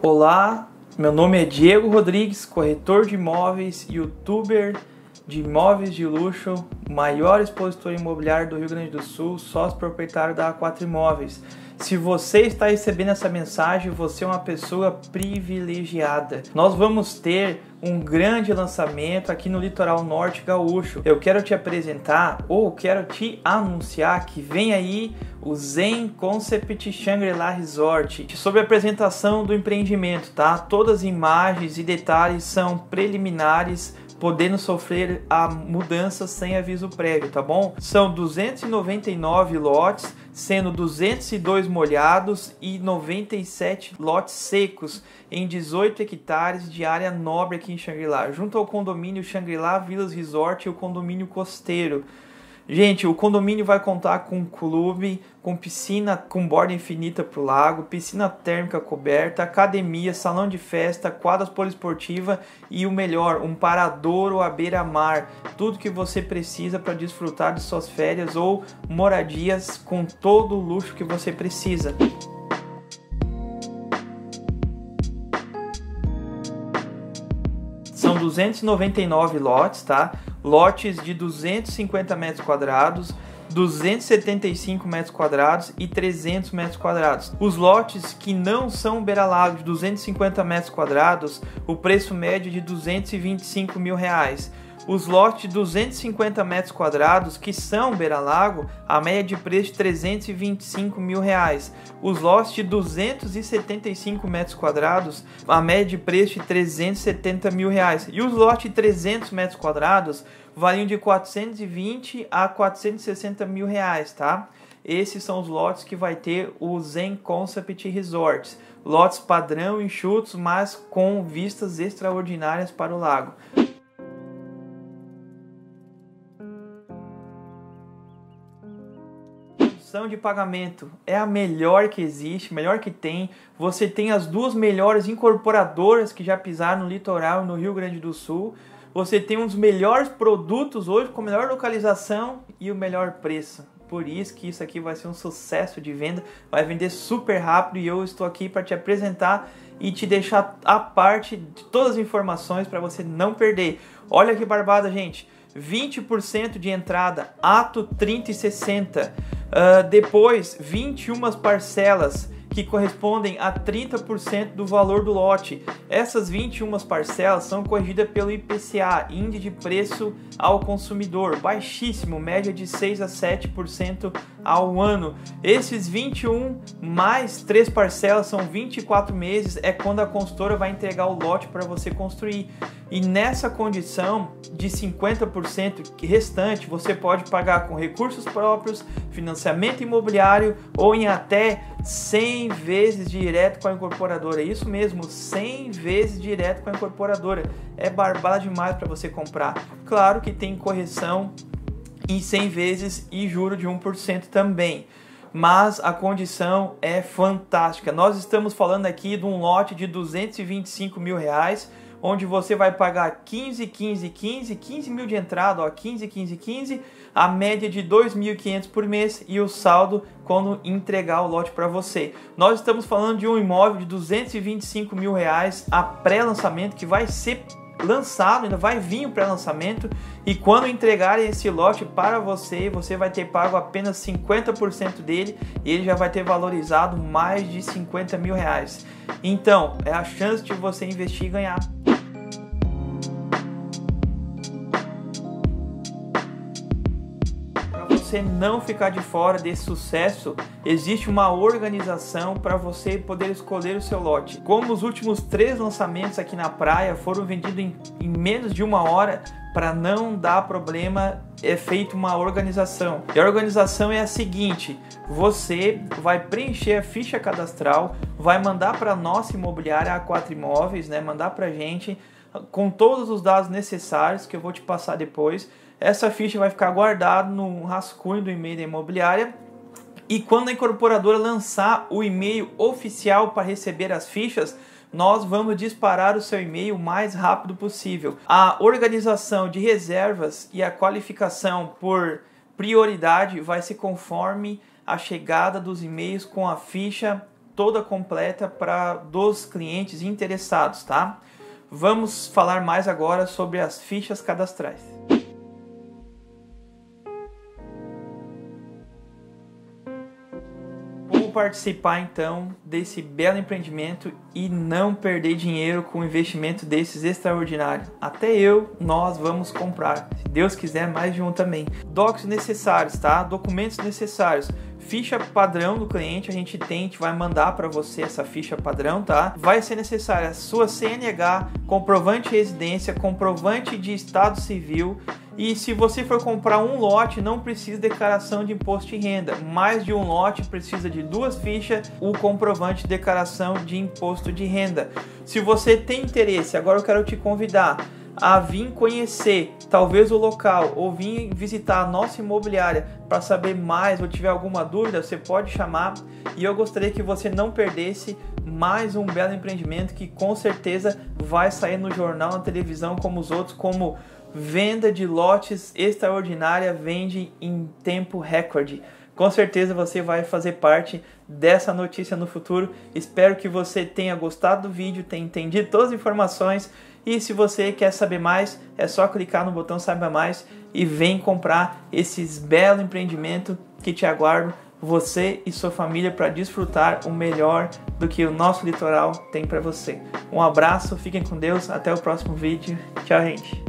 Olá, meu nome é Diego Rodrigues, corretor de imóveis, youtuber de imóveis de luxo, maior expositor imobiliário do Rio Grande do Sul, sócio proprietário da A4 Imóveis. Se você está recebendo essa mensagem, você é uma pessoa privilegiada. Nós vamos ter um grande lançamento aqui no litoral norte gaúcho. Eu quero te apresentar ou quero te anunciar que vem aí o Zen Concept Shangri-La Resort. Sobre a apresentação do empreendimento, tá? Todas as imagens e detalhes são preliminares, podendo sofrer a mudança sem aviso prévio, tá bom? São 299 lotes, sendo 202 molhados e 97 lotes secos em 18 hectares de área nobre aqui em Shangri-La, junto ao condomínio Shangri-La Villas Resort e o condomínio costeiro. Gente, o condomínio vai contar com um clube, com piscina com borda infinita para o lago, piscina térmica coberta, academia, salão de festa, quadras poliesportiva e o melhor, um paradouro à beira-mar. Tudo que você precisa para desfrutar de suas férias ou moradias com todo o luxo que você precisa. São 299 lotes, tá? Lotes de 250 metros quadrados, 275 metros quadrados e 300 metros quadrados. Os lotes que não são beira-lago de 250 metros quadrados, o preço médio é de R$225 mil. Os lotes de 250 metros quadrados que são beira-lago, a média de preço de R$325 mil. Os lotes de 275 metros quadrados, a média de preço de R$370 mil. E os lotes de 300 metros quadrados variam de 420 a 460 mil reais, tá? Esses são os lotes que vai ter o Zen Concept Resorts. Lotes padrão, enxutos, mas com vistas extraordinárias para o lago. De pagamento é a melhor que existe, melhor que tem. Você tem as duas melhores incorporadoras que já pisaram no litoral no Rio Grande do Sul. Você tem um dos melhores produtos hoje com a melhor localização e o melhor preço. Por isso que isso aqui vai ser um sucesso de venda, vai vender super rápido e eu estou aqui para te apresentar e te deixar a parte de todas as informações para você não perder. Olha que barbada, gente. 20% de entrada, ato 30 e 60. Depois 21 parcelas que correspondem a 30% do valor do lote. Essas 21 parcelas são corrigidas pelo IPCA, Índice de Preço ao Consumidor, baixíssimo, média de 6 a 7% ao ano. Esses 21 mais 3 parcelas são 24 meses, é quando a consultora vai entregar o lote para você construir. E nessa condição de 50% restante, você pode pagar com recursos próprios, financiamento imobiliário ou em até 100 vezes direto com a incorporadora. Isso mesmo, 100 vezes direto com a incorporadora. É barbada demais para você comprar. Claro que tem correção em 100 vezes e juro de 1% também. Mas a condição é fantástica. Nós estamos falando aqui de um lote de R$225 mil, onde você vai pagar 15 mil de entrada, ó, 15, a média de 2.500 por mês e o saldo quando entregar o lote para você. Nós estamos falando de um imóvel de R$225 mil a pré-lançamento que vai ser lançado, ainda vai vir o pré-lançamento e quando entregarem esse lote para você, você vai ter pago apenas 50% dele e ele já vai ter valorizado mais de R$50 mil. Então, é a chance de você investir e ganhar. Você não ficar de fora desse sucesso, existe uma organização para você poder escolher o seu lote. Como os últimos 3 lançamentos aqui na praia foram vendidos em menos de 1 hora, para não dar problema, é feita uma organização. E a organização é a seguinte: você vai preencher a ficha cadastral, vai mandar para a nossa imobiliária A4 Imóveis, né? Mandar para a gente com todos os dados necessários que eu vou te passar depois. Essa ficha vai ficar guardada no rascunho do e-mail da imobiliária e quando a incorporadora lançar o e-mail oficial para receber as fichas, nós vamos disparar o seu e-mail o mais rápido possível. A organização de reservas e a qualificação por prioridade vai ser conforme a chegada dos e-mails com a ficha toda completa para dos clientes interessados, tá? Vamos falar mais agora sobre as fichas cadastrais. Como participar então desse belo empreendimento e não perder dinheiro com um investimento desses extraordinário? Até nós vamos comprar, se Deus quiser, mais de um também. Docs necessários, tá? Documentos necessários. Ficha padrão do cliente, a gente vai mandar para você essa ficha padrão, tá? Vai ser necessária a sua CNH, comprovante de residência, comprovante de estado civil, e se você for comprar um lote, não precisa de declaração de imposto de renda. Mais de um lote precisa de 2 fichas, o comprovante de declaração de imposto de renda. Se você tem interesse, agora eu quero te convidar a vir conhecer talvez o local ou vir visitar a nossa imobiliária para saber mais ou tiver alguma dúvida, você pode chamar, e eu gostaria que você não perdesse mais um belo empreendimento que com certeza vai sair no jornal, na televisão como os outros, como venda de lotes extraordinária, vende em tempo recorde. Com certeza você vai fazer parte dessa notícia no futuro. Espero que você tenha gostado do vídeo, tenha entendido todas as informações. E se você quer saber mais, é só clicar no botão Saiba Mais e vem comprar esses belos empreendimentos que te aguardam, você e sua família, para desfrutar o melhor do que o nosso litoral tem para você. Um abraço, fiquem com Deus, até o próximo vídeo. Tchau, gente!